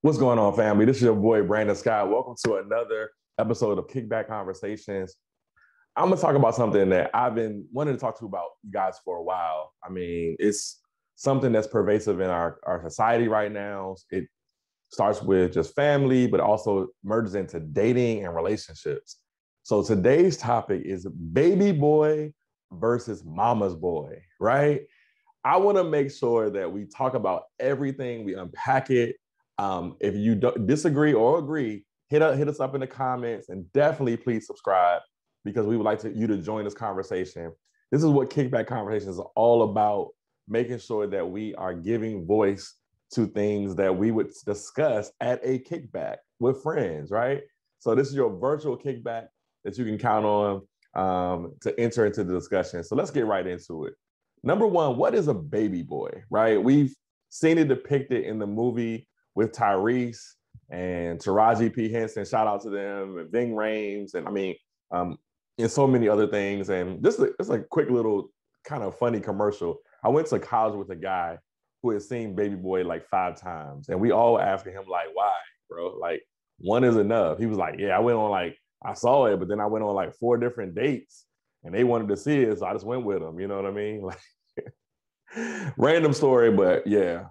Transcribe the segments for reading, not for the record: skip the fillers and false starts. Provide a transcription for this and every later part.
What's going on, family? This is your boy, Brandon Scott. Welcome to another episode of Kickback Conversations. I'm going to talk about something that I've been wanting to talk to about you guys for a while. I mean, it's something that's pervasive in our society right now. It starts with just family, but also merges into dating and relationships. So today's topic is baby boy versus mama's boy, right? I want to make sure that we talk about everything, we unpack it. If you don't disagree or agree, hit us up in the comments, and definitely please subscribe because we would like you to join this conversation. This is what Kickback Conversations is all about, making sure that we are giving voice to things that we would discuss at a kickback with friends, right? So this is your virtual kickback that you can count on to enter into the discussion. So let's get right into it. Number one, what is a baby boy, right? We've seen it depicted in the movie with Tyrese and Taraji P. Henson, shout out to them, and Ving Rhames, and I mean, and so many other things. And this is a quick little kind of funny commercial. I went to college with a guy who had seen Baby Boy like 5 times, and we all asking him like, why, bro? Like, one is enough. He was like, yeah, I saw it, but then I went on like 4 different dates, and they wanted to see it, so I just went with them. You know what I mean? Like, random story, but yeah.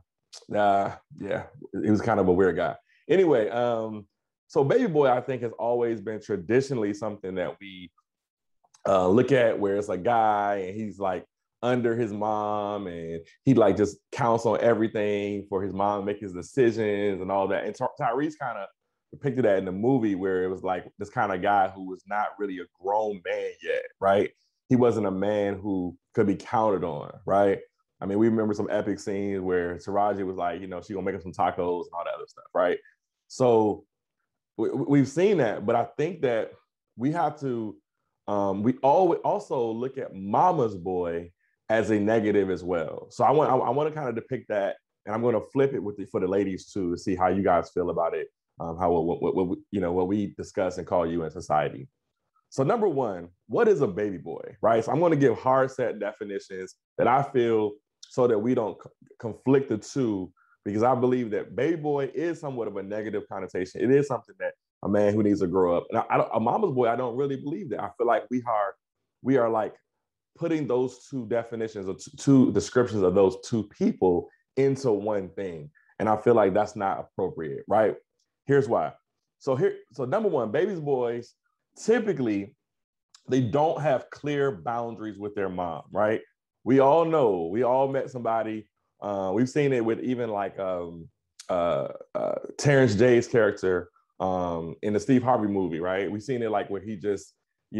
He was kind of a weird guy. Anyway, so Baby Boy, I think, has always been traditionally something that we look at where it's a guy and he's like under his mom and he like just counts on everything for his mom to make his decisions and all that. And Tyrese kind of depicted that in the movie where it was like this kind of guy who was not really a grown man yet, right? He wasn't a man who could be counted on, right? I mean, we remember some epic scenes where Taraji was like, she gonna make us some tacos and all that other stuff, right? So we've seen that, but I think that we have to, we also look at mama's boy as a negative as well. So I want to kind of depict that, and I'm going to flip it for the ladies too, to see how you guys feel about it, what we discuss and call you in society. So number one, what is a baby boy, right? So I'm going to give hard set definitions that I feel so that we don't conflict the two, because I believe that baby boy is somewhat of a negative connotation. It is something that a man who needs to grow up. And a mama's boy, I don't really believe that. I feel like we are like putting those two definitions or two descriptions of those two people into one thing. And I feel like that's not appropriate, right? Here's why. So number one, baby boys, typically, they don't have clear boundaries with their mom, right? We all know, we all met somebody. We've seen it with even like Terrence J's character in the Steve Harvey movie, right? We've seen it like where he just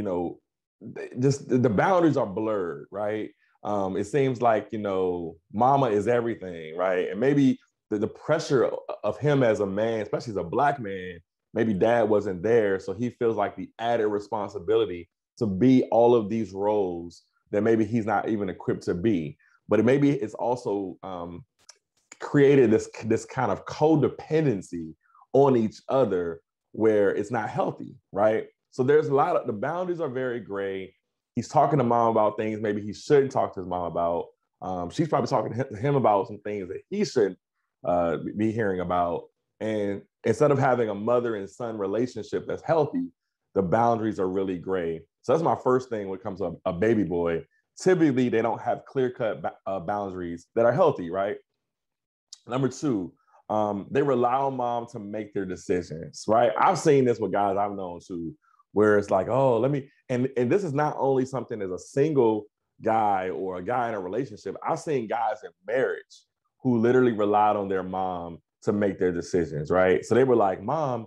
the boundaries are blurred, right? It seems like, mama is everything, right? And maybe the pressure of him as a man, especially as a Black man, maybe dad wasn't there. So he feels like the added responsibility to be all of these roles that maybe he's not even equipped to be. But maybe it's also created this kind of codependency on each other where it's not healthy, right? So there's the boundaries are very gray. He's talking to mom about things maybe he shouldn't talk to his mom about. She's probably talking to him about some things that he shouldn't be hearing about. And instead of having a mother and son relationship that's healthy, the boundaries are really gray. So that's my first thing when it comes to a baby boy. Typically, they don't have clear-cut boundaries that are healthy, right? Number two, they rely on mom to make their decisions, right? I've seen this with guys I've known too, where it's like, oh, and this is not only something as a single guy or a guy in a relationship. I've seen guys in marriage who literally relied on their mom to make their decisions, right? So they were like, mom,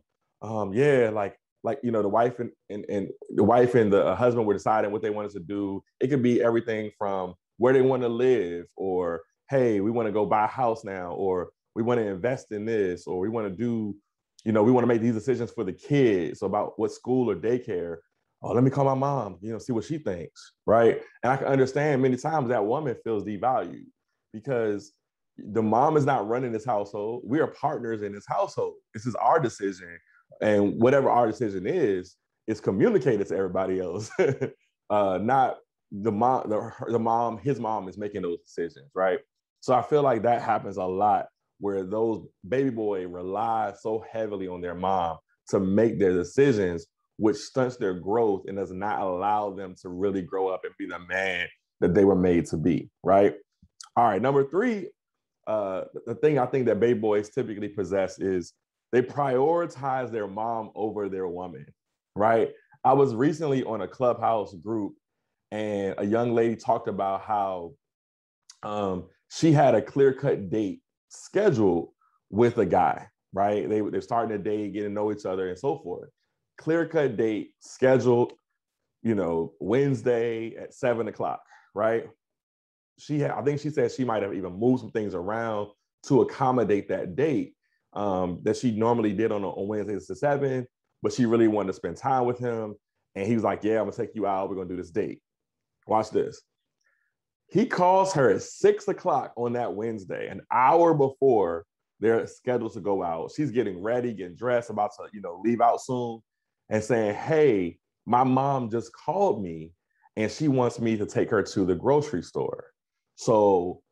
the wife and the husband were deciding what they wanted to do. It could be everything from where they want to live, or hey, we want to go buy a house now, or we want to invest in this, or we want to do, we want to make these decisions for the kids about what school or daycare. Oh, let me call my mom, see what she thinks, right? And I can understand many times that woman feels devalued because the mom is not running this household. We are partners in this household. This is our decision. And whatever our decision is communicated to everybody else. Not the mom, his mom is making those decisions, right? So I feel like that happens a lot where those baby boy rely so heavily on their mom to make their decisions, which stunts their growth and does not allow them to really grow up and be the man that they were made to be, right? All right, number three, the thing I think that baby boys typically possess is they prioritize their mom over their woman, right? I was recently on a Clubhouse group and a young lady talked about how she had a clear-cut date scheduled with a guy, right? They're starting a date, getting to know each other and so forth. Clear-cut date scheduled, Wednesday at 7:00, right? I think she said she might have even moved some things around to accommodate that date that she normally did on Wednesdays to 7, but she really wanted to spend time with him. And he was like, yeah, I'm gonna take you out. We're gonna do this date. Watch this. He calls her at 6:00 on that Wednesday, an hour before they're scheduled to go out. She's getting ready, getting dressed, about to, leave out soon, and saying, hey, my mom just called me and she wants me to take her to the grocery store. So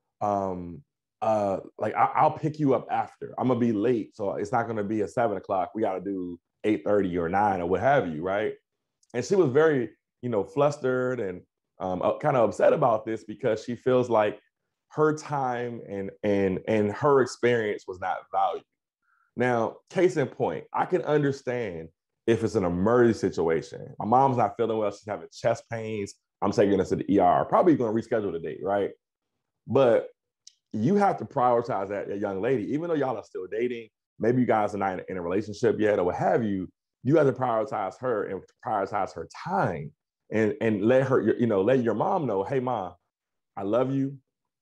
I'll pick you up after. I'm gonna be late, so it's not gonna be at 7:00. We gotta do 8:30 or 9 or what have you, right? And she was very, flustered and kind of upset about this because she feels like her time and her experience was not valued. Now, case in point, I can understand if it's an emergency situation. My mom's not feeling well, she's having chest pains. I'm taking her to the ER, probably going to reschedule the date, right? But you have to prioritize that young lady, even though y'all are still dating. Maybe you guys are not in a relationship yet or what have you. You have to prioritize her and prioritize her time and let her, let your mom know, hey, mom, I love you.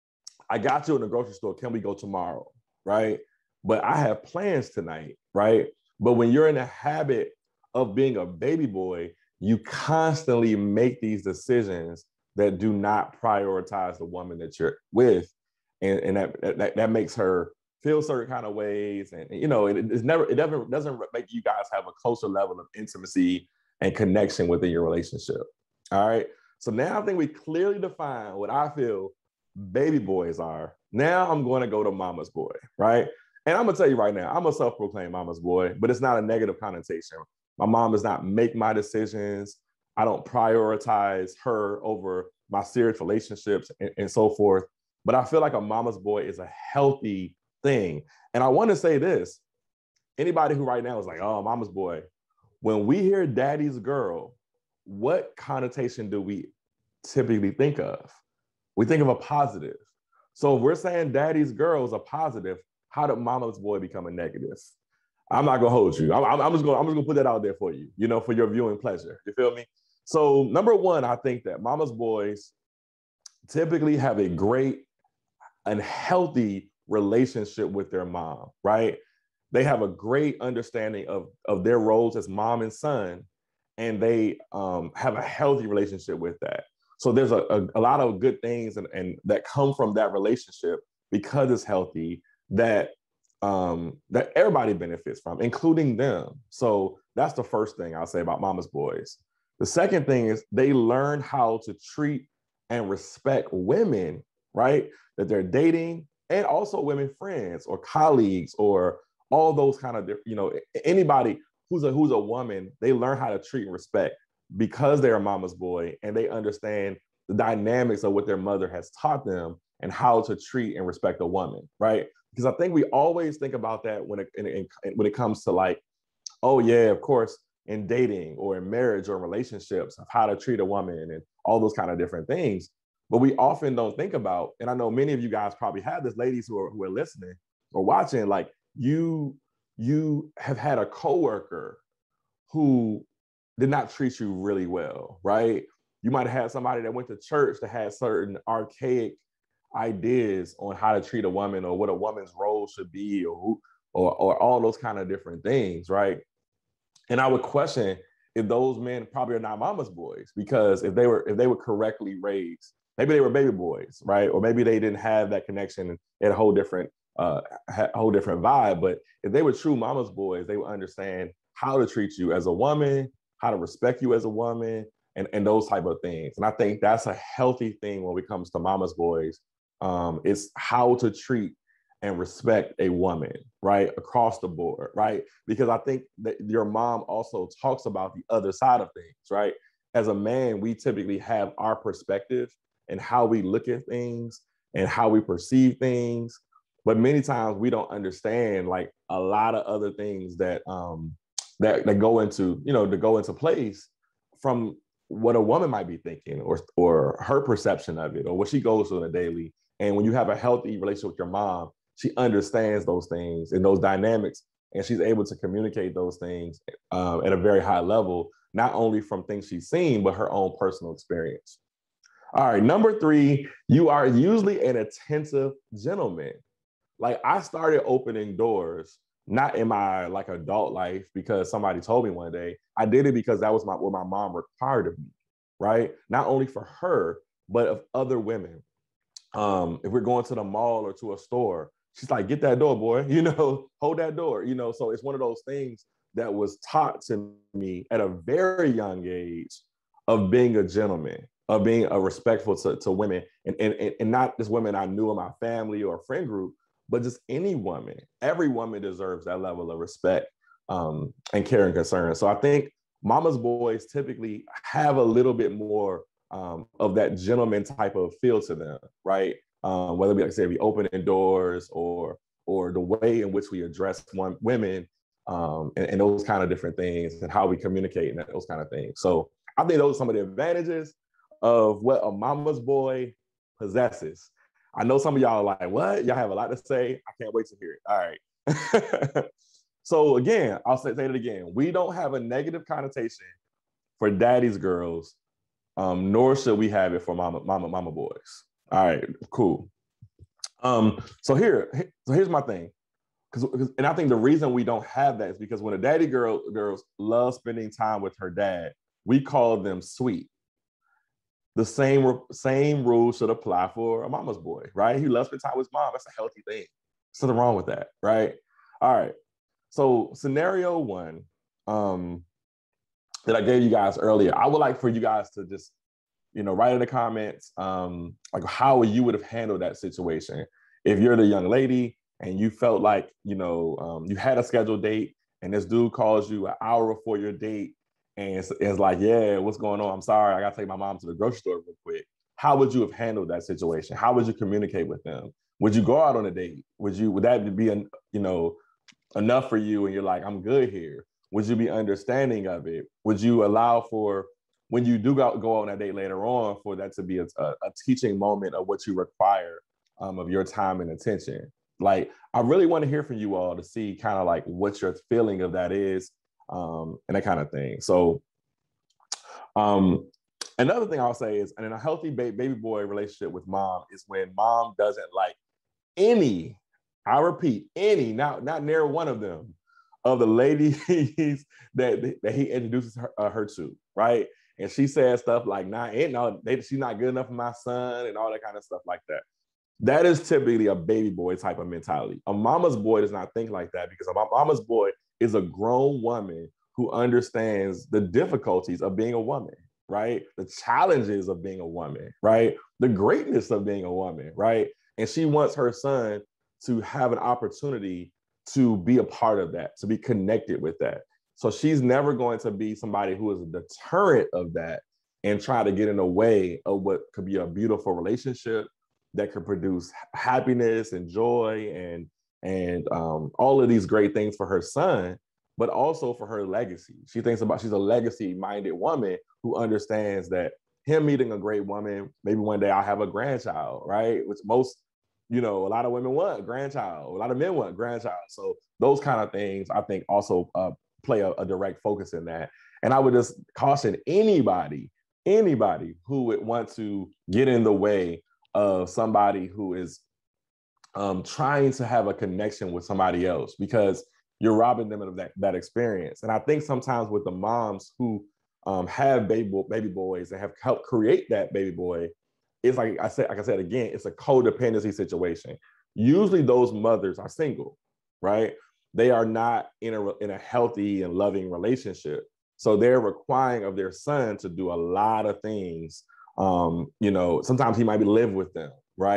I got you in the grocery store. Can we go tomorrow? Right? But I have plans tonight, right? But when you're in the habit of being a baby boy, you constantly make these decisions that do not prioritize the woman that you're with. And that makes her feel certain kind of ways. And it doesn't make you guys have a closer level of intimacy and connection within your relationship. All right. So now I think we clearly define what I feel baby boys are. Now I'm going to go to mama's boy, right? And I'm going to tell you right now, I'm a self-proclaimed mama's boy, but it's not a negative connotation. My mom does not make my decisions. I don't prioritize her over my serious relationships and so forth. But I feel like a mama's boy is a healthy thing. And I want to say this, anybody who right now is like, oh, mama's boy, when we hear daddy's girl, what connotation do we typically think of? We think of a positive. So if we're saying daddy's girl is a positive, how did mama's boy become a negative? I'm not gonna hold you. I'm just gonna put that out there for you, for your viewing pleasure. You feel me? So number one, I think that mama's boys typically have a great and healthy relationship with their mom, right? They have a great understanding of their roles as mom and son, and they have a healthy relationship with that. So there's a lot of good things and that come from that relationship because it's healthy that that everybody benefits from, including them. So that's the first thing I'll say about mama's boys. The second thing is they learn how to treat and respect women, right? That they're dating, and also women friends or colleagues or all those kind of, anybody who's a woman, they learn how to treat and respect because they're a mama's boy and they understand the dynamics of what their mother has taught them and how to treat and respect a woman, right? Because I think we always think about that when it comes to like, oh yeah, of course, in dating or in marriage or in relationships, of how to treat a woman and all those kind of different things. But we often don't think about, and I know many of you guys probably have this, ladies who are listening or watching, like you have had a coworker who did not treat you really well, right? You might have had somebody that went to church that had certain archaic ideas on how to treat a woman or what a woman's role should be or all those kind of different things, right? And I would question if those men probably are not mama's boys, because if they were correctly raised, maybe they were baby boys, right? Or maybe they didn't have that connection and had a whole different vibe. But if they were true mama's boys, they would understand how to treat you as a woman, how to respect you as a woman, and those type of things. And I think that's a healthy thing when it comes to mama's boys. It's how to treat and respect a woman, right? Across the board, right? Because I think that your mom also talks about the other side of things, right? As a man, we typically have our perspective and how we look at things and how we perceive things. But many times we don't understand like a lot of other things that that go into, to go into place from what a woman might be thinking or her perception of it or what she goes through on a daily. And when you have a healthy relationship with your mom, she understands those things and those dynamics, and she's able to communicate those things at a very high level, not only from things she's seen, but her own personal experience. All right, number 3, you are usually an attentive gentleman. Like I started opening doors, not in my like adult life because somebody told me one day. I did it because that was what my mom required of me, right? Not only for her, but of other women. If we're going to the mall or to a store, she's like, get that door, boy, hold that door, so it's one of those things that was taught to me at a very young age of being a gentleman, of being a respectful to women, and not just women I knew in my family or friend group, but just any woman. Every woman deserves that level of respect and care and concern. So I think mama's boys typically have a little bit more of that gentleman type of feel to them, right? Whether we, like I said, we opening doors or the way in which we address women and those kind of different things and how we communicate and those kind of things. So I think those are some of the advantages of what a mama's boy possesses. I know some of y'all are like, what? Y'all have a lot to say. I can't wait to hear it. All right. So again, I'll say it again. We don't have a negative connotation for daddy's girls, nor should we have it for mama boys. All right, cool. So here's my thing. And I think the reason we don't have that is because when a daddy girls love spending time with her dad, we call them sweet. The same rules should apply for a mama's boy, right? He loves spending time with his mom. That's a healthy thing. There's nothing wrong with that, right? All right. So scenario 1 that I gave you guys earlier, I would like for you guys to just, write in the comments like how you would have handled that situation. If you're the young lady and you felt like, you had a scheduled date and this dude calls you an hour before your date and it's like, yeah, what's going on? I'm sorry, I got to take my mom to the grocery store real quick. How would you have handled that situation? How would you communicate with them? Would you go out on a date? Would that be, enough for you and you're like, I'm good here? Would you be understanding of it? Would you allow for, when you do go on that date later on, for that to be a teaching moment of what you require of your time and attention? Like, I really want to hear from you all to see kind of like what your feeling of that is and that kind of thing. So another thing I'll say is, and in a healthy baby boy relationship with mom is when mom doesn't like any, I repeat, any, not near one of them, of the ladies that he introduces her to, right? And she says stuff like, she's not good enough for my son and all that kind of stuff like that. That is typically a baby boy type of mentality. A mama's boy does not think like that because a mama's boy is a grown woman who understands the difficulties of being a woman, right? The challenges of being a woman, right? The greatness of being a woman, right? And she wants her son to have an opportunity to be a part of that, to be connected with that. So she's never going to be somebody who is a deterrent of that and try to get in the way of what could be a beautiful relationship that could produce happiness and joy and all of these great things for her son, but also for her legacy. She's a legacy-minded woman who understands that him meeting a great woman, maybe one day I'll have a grandchild, right? Which most, a lot of women want a grandchild, a lot of men want a grandchild. So those kind of things, I think, also play a direct focus in that. And I would just caution anybody who would want to get in the way of somebody who is trying to have a connection with somebody else, because you're robbing them of that experience. And I think sometimes with the moms who have baby boys and have helped create that baby boy, it's like I said again, it's a codependency situation. Usually those mothers are single, right? They are not in a healthy and loving relationship. So they're requiring of their son to do a lot of things. Sometimes he might be live with them, right?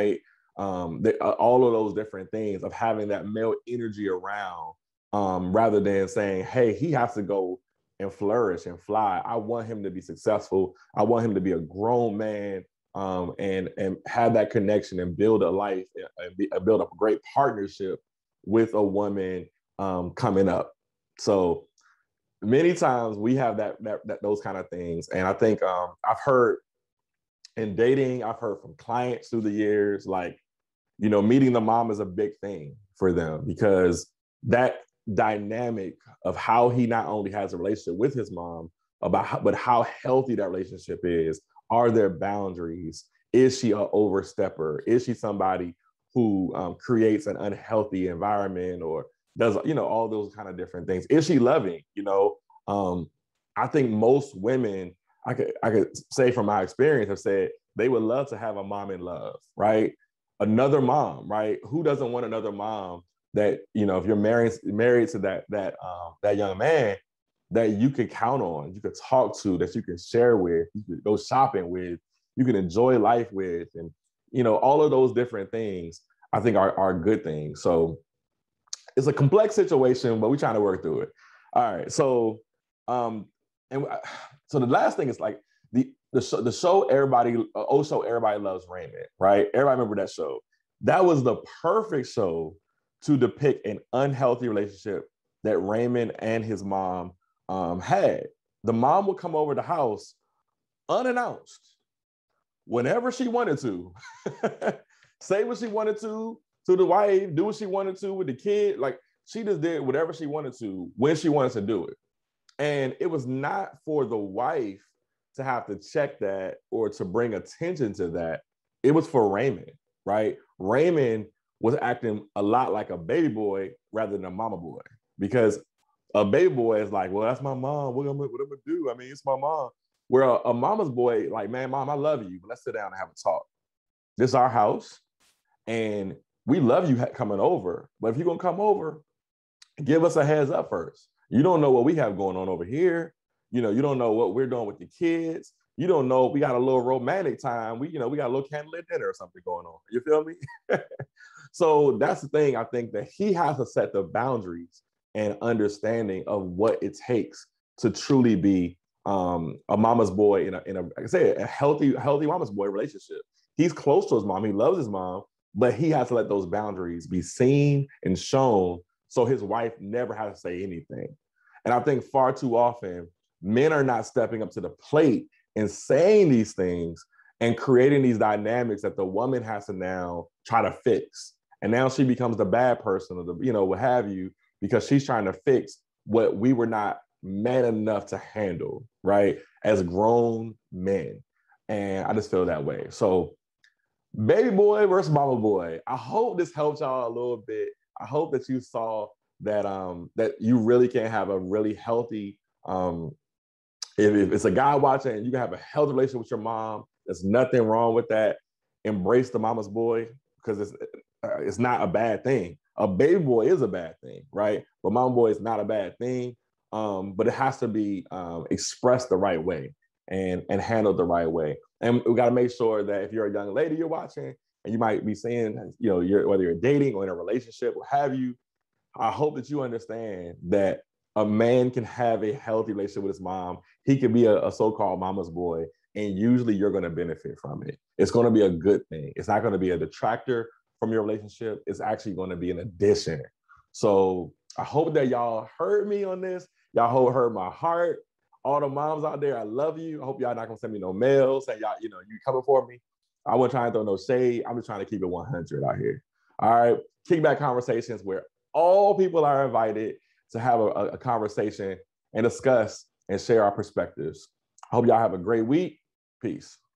all of those different things of having that male energy around, rather than saying, hey, he has to go and flourish and fly. I want him to be successful. I want him to be a grown man, and have that connection and build a life and build up a great partnership with a woman coming up. So many times we have that those kind of things. And I think I've heard in dating, I've heard from clients through the years, like, meeting the mom is a big thing for them, because that dynamic of how he not only has a relationship with his mom, but how healthy that relationship is. Are there boundaries? Is she an overstepper? Is she somebody who creates an unhealthy environment, or does, all those kind of different things? Is she loving? I think most women, I could say from my experience, have said they would love to have a mom in love, right? Another mom, right? Who doesn't want another mom that, if you're married to that young man, that you could count on, you could talk to, that you can share with, you could go shopping with, you can enjoy life with, and all of those different things, I think are good things. So it's a complex situation, but we're trying to work through it. All right, so so the last thing is like the show everybody loves Raymond, right? Everybody remember that show. That was the perfect show to depict an unhealthy relationship that Raymond and his mom had. The mom would come over the house unannounced whenever she wanted to, say what she wanted to the wife, do what she wanted to with the kid. Like, she just did whatever she wanted to when she wanted to do it. And it was not for the wife to have to check that or to bring attention to that. It was for Raymond, right? Raymond was acting a lot like a baby boy rather than a mama boy, because a baby boy is like, well, that's my mom. What I'm gonna do? I mean, it's my mom. Where a mama's boy, like, man, mom, I love you, but let's sit down and have a talk. This is our house, and we love you coming over. But if you're gonna come over, give us a heads up first. You don't know what we have going on over here. You don't know what we're doing with the kids. You don't know, we got a little romantic time. We got a little candlelit dinner or something going on. You feel me? So that's the thing. I think that he has to set the boundaries and understanding of what it takes to truly be a mama's boy in a like I said, a healthy mama's boy relationship. He's close to his mom. He loves his mom, but he has to let those boundaries be seen and shown, so his wife never has to say anything. And I think far too often, men are not stepping up to the plate and saying these things and creating these dynamics that the woman has to now try to fix. And now she becomes the bad person, or the, what have you, because she's trying to fix what we were not man enough to handle, right? As grown men. And I just feel that way. So baby boy versus mama boy. I hope this helped y'all a little bit. I hope that you saw that that you really can have a really healthy, if it's a guy watching and you can have a healthy relationship with your mom, there's nothing wrong with that. Embrace the mama's boy, because it's not a bad thing. A baby boy is a bad thing, right? But mama boy is not a bad thing, but it has to be expressed the right way and handled the right way. And we got to make sure that if you're a young lady you're watching, and you might be seeing, whether you're dating or in a relationship, what have you, I hope that you understand that a man can have a healthy relationship with his mom. He can be a so-called mama's boy, and usually you're going to benefit from it. It's going to be a good thing. It's not going to be a detractor from your relationship. It's actually going to be an addition. So I hope that y'all heard me on this. Y'all heard my heart. All the moms out there, I love you. I hope y'all not going to send me no mail saying y'all, you coming for me. I wasn't trying to throw no shade. I'm just trying to keep it 100 out here. All right. Kickback conversations where all people are invited to have a conversation and discuss and share our perspectives. I hope y'all have a great week. Peace.